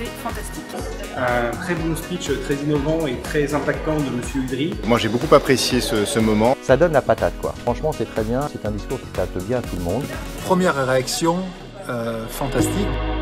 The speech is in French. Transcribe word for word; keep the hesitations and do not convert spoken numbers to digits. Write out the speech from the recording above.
fantastique. Un très bon speech, très innovant et très impactant de Monsieur Udry. Moi j'ai beaucoup apprécié ce, ce moment. Ça donne la patate quoi. Franchement c'est très bien, c'est un discours qui s'adapte bien à tout le monde. Première réaction, euh, fantastique.